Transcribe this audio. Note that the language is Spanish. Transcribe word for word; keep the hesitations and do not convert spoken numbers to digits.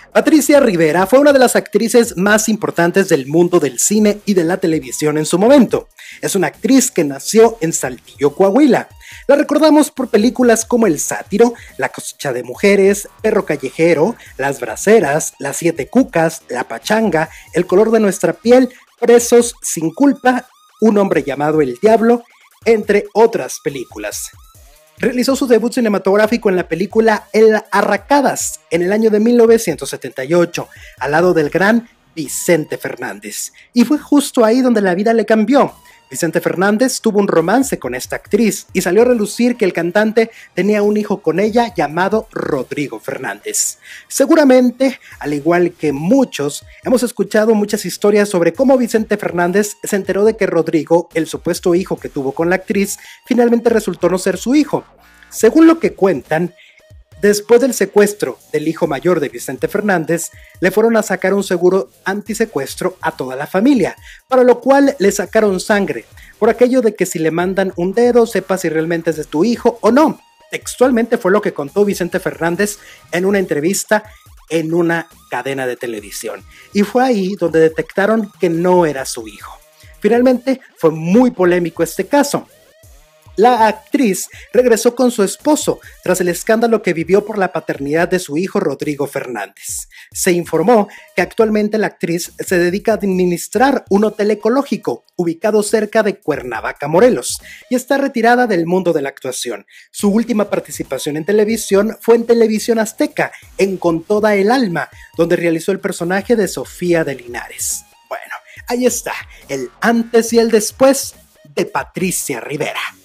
Patricia Rivera fue una de las actrices más importantes del mundo del cine y de la televisión en su momento. Es una actriz que nació en Saltillo, Coahuila. La recordamos por películas como El Sátiro, La cosecha de mujeres, Perro callejero, Las braceras, Las siete cucas, La pachanga, El color de nuestra piel, Presos, Sin culpa, Un hombre llamado El diablo, entre otras películas. Realizó su debut cinematográfico en la película El Arracadas en el año de mil novecientos setenta y ocho, al lado del gran Vicente Fernández. Y fue justo ahí donde la vida le cambió. Vicente Fernández tuvo un romance con esta actriz y salió a relucir que el cantante tenía un hijo con ella llamado Rodrigo Fernández. Seguramente, al igual que muchos, hemos escuchado muchas historias sobre cómo Vicente Fernández se enteró de que Rodrigo, el supuesto hijo que tuvo con la actriz, finalmente resultó no ser su hijo. Según lo que cuentan, después del secuestro del hijo mayor de Vicente Fernández, le fueron a sacar un seguro antisecuestro a toda la familia, para lo cual le sacaron sangre, por aquello de que si le mandan un dedo sepa si realmente es de tu hijo o no. Textualmente fue lo que contó Vicente Fernández en una entrevista en una cadena de televisión. Y fue ahí donde detectaron que no era su hijo. Finalmente fue muy polémico este caso. La actriz regresó con su esposo tras el escándalo que vivió por la paternidad de su hijo Rodrigo Fernández. Se informó que actualmente la actriz se dedica a administrar un hotel ecológico ubicado cerca de Cuernavaca, Morelos, y está retirada del mundo de la actuación. Su última participación en televisión fue en Televisión Azteca, en Con toda el alma, donde realizó el personaje de Sofía de Linares. Bueno, ahí está, el antes y el después de Patricia Rivera.